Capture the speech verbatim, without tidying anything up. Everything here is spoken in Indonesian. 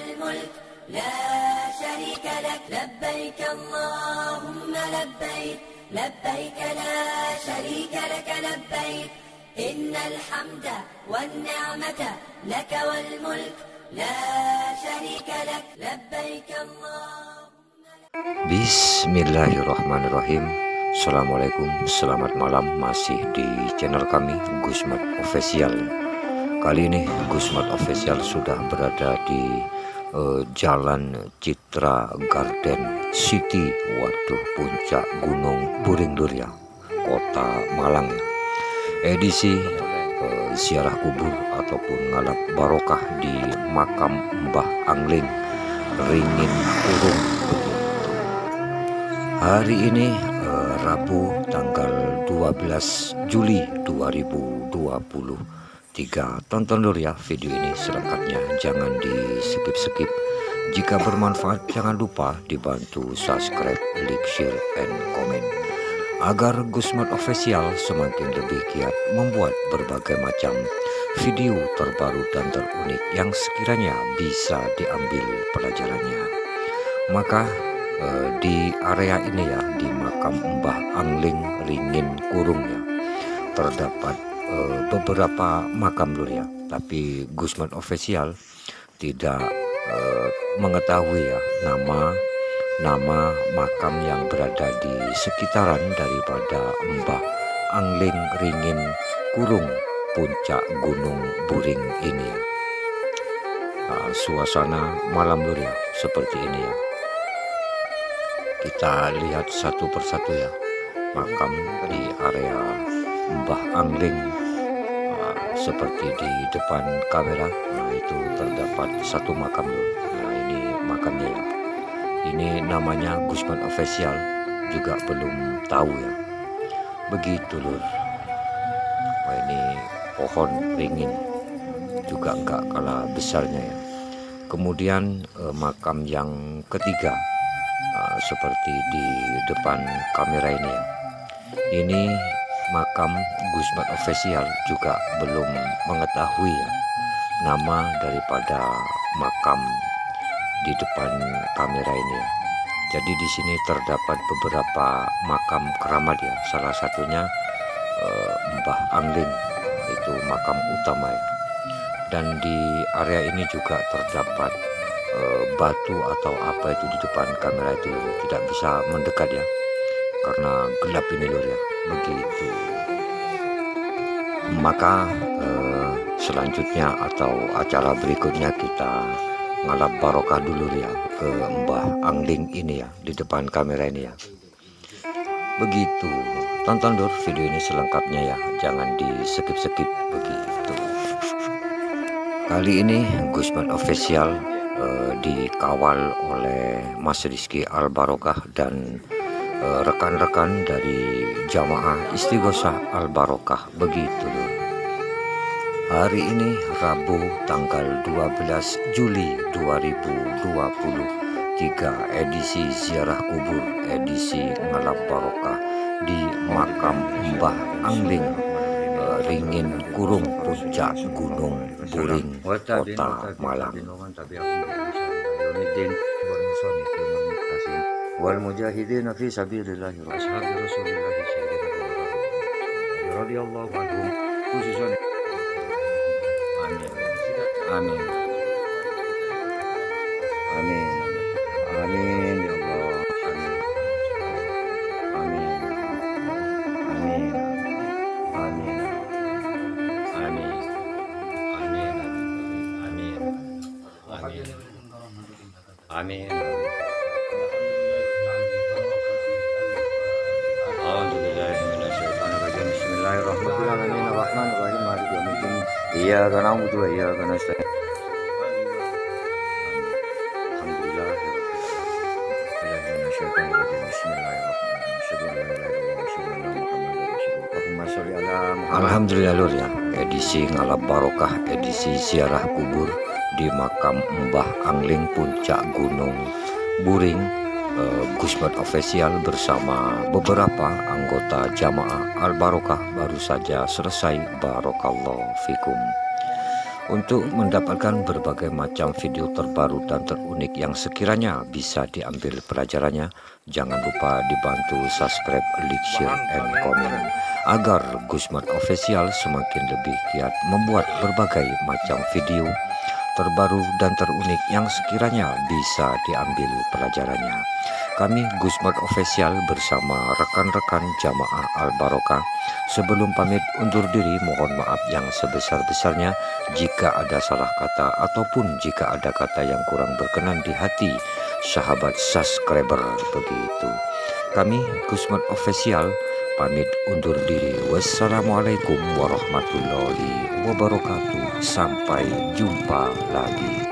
والملك لا شريك لك لبيك اللهم لبيك لبيك لا شريك لك لبيك إن الحمد والنعمة لك والملك لا شريك لك لبيك اللهم. Bismillahirrahmanirrahim. Assalamualaikum, selamat malam. Masih di channel kami Gusmat Official. Kali ini Gusmat Official sudah berada di uh, Jalan Citra Garden City, waduh, puncak Gunung Buring Durian, Kota Malang. Edisi uh, ziarah kubur ataupun ngalap barokah di makam Mbah Angling Ringin Kurung. Hari ini eh, Rabu tanggal dua belas Juli dua ribu dua puluh tiga. Tonton dulu ya video ini selengkapnya, jangan di skip-skip. Jika bermanfaat jangan lupa dibantu subscribe, like, share, and komen agar Gusmat Official semakin lebih giat membuat berbagai macam video terbaru dan terunik yang sekiranya bisa diambil pelajarannya. Maka Uh, di area ini ya, di makam Mbah Angling Ringin Kurung ya, terdapat uh, beberapa makam lur ya, tapi Gusmat Official tidak uh, mengetahui ya nama nama makam yang berada di sekitaran daripada Mbah Angling Ringin Kurung, puncak Gunung Buring ini ya. Uh, suasana malam lur ya seperti ini ya. Kita lihat satu persatu ya makam di area Mbah Angling. Nah, seperti di depan kamera, nah itu terdapat satu makam loh. Nah ini makamnya ya. Ini namanya Gusmat Official juga belum tahu ya. Begitu lur. Nah, ini pohon ringin juga enggak kalah besarnya ya. Kemudian eh, makam yang ketiga, Uh, seperti di depan kamera ini ya. Ini makam Gusmat Official juga belum mengetahui ya nama daripada makam di depan kamera ini ya. Jadi di sini terdapat beberapa makam keramat ya. Salah satunya uh, Mbah Angling, itu makam utama ya. Dan di area ini juga terdapat batu atau apa itu di depan kamera itu lur. Tidak bisa mendekat ya karena gelap ini lur ya. Begitu. Maka eh, selanjutnya atau acara berikutnya kita ngalap barokah dulu ya ke Mbah Angling ini ya, di depan kamera ini ya. Begitu. Tonton lur video ini selengkapnya ya, jangan di skip-skip. Begitu. Kali ini Gusmat Official Uh, dikawal oleh Mas Rizky Al Barokah dan rekan-rekan uh, dari Jamaah Istighosah Al Barokah. Begitu loh. Hari ini Rabu tanggal dua belas Juli dua ribu dua puluh tiga, edisi ziarah kubur, edisi ngalap barokah di makam Mbah Angling uh, Ringin Kurung, puncak Gunung Buring, Kota Malang. Wal mujahidin fi sabilillah wa ashabi rasulillah radhiyallahu anhum khususan. Amin. Amin. Amin. Amin ya Allah. Amin. Amin. Amin. Amin. Amin. Amin. Amin. Amin. Alhamdulillahirrahmanirrahim. Bismillahirrahmanirrahim. Maliki yaumiddin. Iyyaka na'budu wa iyyaka nasta'in. Alhamdulillah. Alhamdulillah lur ya, edisi ngalap barokah, edisi ziarah kubur di makam Mbah Angling, puncak Gunung Buring. uh, Gusmat Official bersama beberapa anggota Jamaah Al Barokah baru saja selesai. Barokallahu fikum. Untuk mendapatkan berbagai macam video terbaru dan terunik yang sekiranya bisa diambil pelajarannya, jangan lupa dibantu subscribe, like, share, and komen agar Gusmat Official semakin lebih giat membuat berbagai macam video terbaru dan terunik yang sekiranya bisa diambil pelajarannya. Kami Gusmat Official bersama rekan-rekan Jamaah Al-Barokah sebelum pamit undur diri mohon maaf yang sebesar-besarnya jika ada salah kata ataupun jika ada kata yang kurang berkenan di hati sahabat subscriber begitu. Kami Gusmat Official pamit undur diri. Wassalamualaikum warahmatullahi wabarakatuh. Sampai jumpa lagi.